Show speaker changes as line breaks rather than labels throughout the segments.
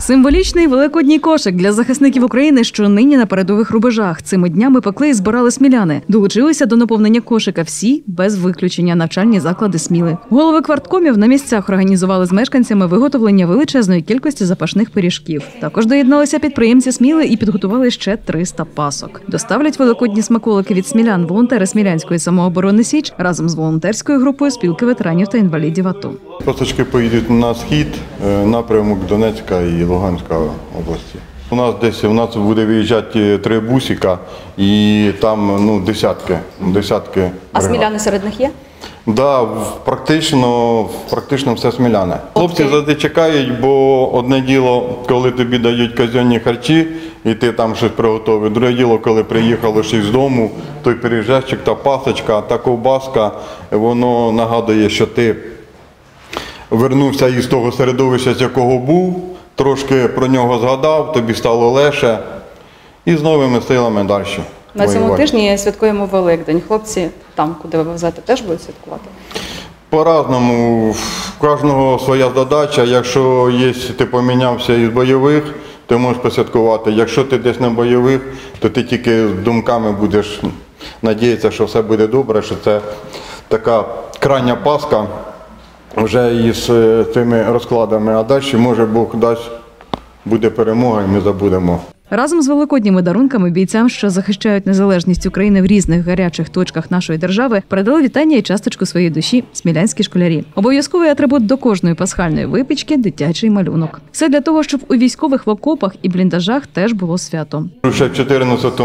Символічний великодній кошик для захисників України, що нині на передових рубежах. Цими днями пекли і збирали сміляни. Долучилися до наповнення кошика всі, без виключення, навчальні заклади Сміли. Голови кварткомів на місцях організували з мешканцями виготовлення величезної кількості запашних пиріжків. Також доєдналися підприємці Сміли і підготували ще 300 пасок. Доставлять великодні смаколики від смілян волонтери Смілянської самооборони «Січ» разом з волонтерською групою спілки ветеранів та інвалідів АТО.
Пасочки поїдуть на схід, напрямок Донецька і Луганська області. У нас буде виїжджати 3 бусика і там десятки.
А сміляни серед них є?
Да, практично все сміляне. Хлопці завжди чекають, бо одне діло, коли тобі дають казенні харчі, і ти там щось приготовив. Друге діло, коли приїхало щось з дому, той пиріжечок, та пасочка, та ковбаска, воно нагадує, що ти вернувся із того середовища, з якого був, трошки про нього згадав, тобі стало легше і з новими силами далі.
На цьому тижні святкуємо Великдень. Хлопці там, куди ви везете, теж будуть святкувати?
По-разному. В кожного своя задача. Якщо ти помінявся із бойових, ти можеш посвяткувати. Якщо ти десь не бойових, то ти тільки думками будеш надіятися, що все буде добре, що це така крайня Пасха вже із цими розкладами. А далі, може, Бог дасть, буде перемога і ми забудемо.
Разом з великодніми дарунками бійцям, що захищають незалежність України в різних гарячих точках нашої держави, передали вітання і часточку своєї душі смілянські школярі. Обов'язковий атрибут до кожної пасхальної випічки – дитячий малюнок. Все для того, щоб у військових в окопах і бліндажах теж було свято.
Ще в 2014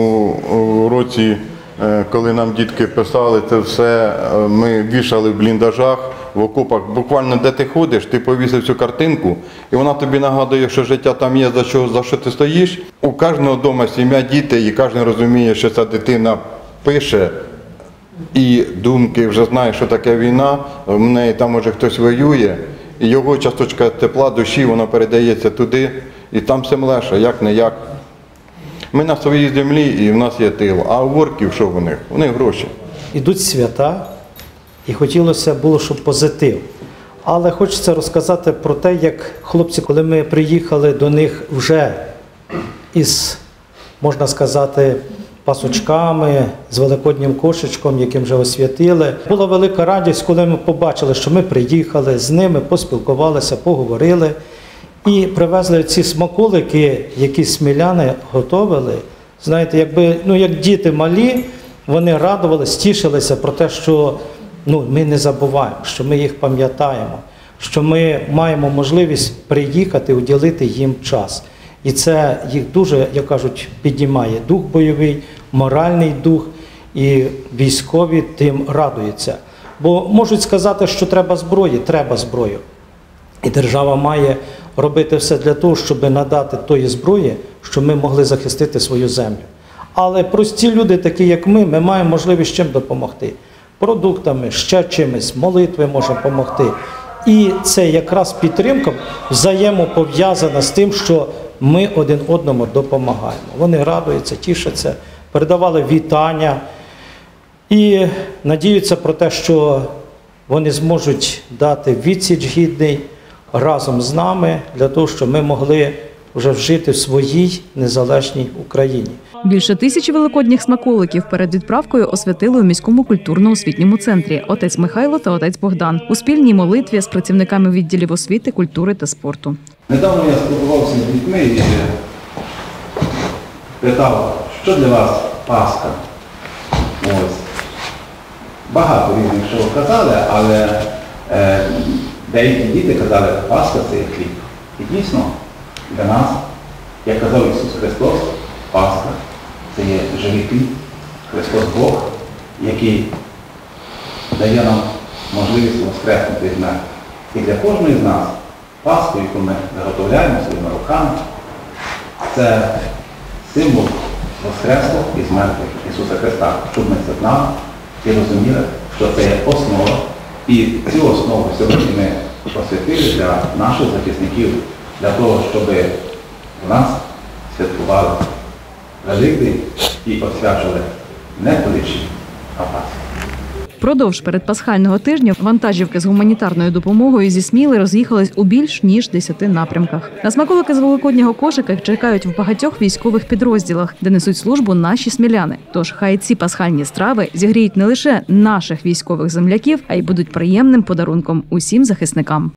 році, коли нам дітки писали це все, ми вішали в бліндажах, в окопах. Буквально де ти ходиш, ти повісив цю картинку, і вона тобі нагадує, що життя там є, за що ти стоїш. У кожного вдома сім'я, діти, і кожен розуміє, що ця дитина пише, і думки вже знає, що таке війна, в неї там може хтось воює, і його часточка тепла душі, вона передається туди, і там все легше, як не як. Ми на своїй землі, і в нас є тил. А у орків що в них? У них гроші.
Ідуть свята, і хотілося було, щоб позитив. Але хочеться розказати про те, як хлопці, коли ми приїхали до них вже із, можна сказати, пасочками, з великоднім кошечком, яким вже освятили. Була велика радість, коли ми побачили, що ми приїхали, з ними поспілкувалися, поговорили. І привезли ці смаколики, які сміляни готовили. Знаєте, як діти малі, вони радувалися, тішилися про те, що ми не забуваємо, що ми їх пам'ятаємо, що ми маємо можливість приїхати, уділити їм час. І це їх дуже, як кажуть, піднімає дух бойовий, моральний дух, і військові тим радуються. Бо можуть сказати, що треба зброю. І держава має робити все для того, щоб надати тої зброї, щоб ми могли захистити свою землю. Але прості люди, такі як ми маємо можливість чим допомогти. Продуктами, ще чимось, молитви можемо допомогти. І це якраз підтримка взаємопов'язана з тим, що ми один одному допомагаємо. Вони радуються, тішаться, передавали вітання і надіються про те, що вони зможуть дати відсіч гідний разом з нами, для того, щоб ми могли вже жити в своїй незалежній Україні.
Більше 1000 великодніх смаколиків перед відправкою освятили у міському культурно-освітньому центрі отець Михайло та отець Богдан у спільній молитві з працівниками відділів освіти, культури та спорту.
Недавно я спілкувався з дітьми і питав, що для вас Пасха? Багато різних що казали, але деякі діти казали, Пасха – це є хліб. І дійсно, для нас, як казав Ісус Христос, Пасха – це є живий хліб, Христос Бог, який дає нам можливість воскреснути з мертвих. І для кожної з нас Пасху, яку ми виготовляємо своїми руками, це символ воскреслого із мертвих Ісуса Христа, щоб ми це знали і розуміли, що це є основа. І цю основу сьогодні ми посвятили для наших захисників, для того, щоб у нас святкували Великдень і освячували не куличі, а Пасху.
Впродовж передпасхального тижня вантажівки з гуманітарною допомогою зі Сміли роз'їхались у більш ніж 10 напрямках. На смаколики з великоднього кошика чекають в багатьох військових підрозділах, де несуть службу наші сміляни. Тож хай ці пасхальні страви зігріють не лише наших військових земляків, а й будуть приємним подарунком усім захисникам.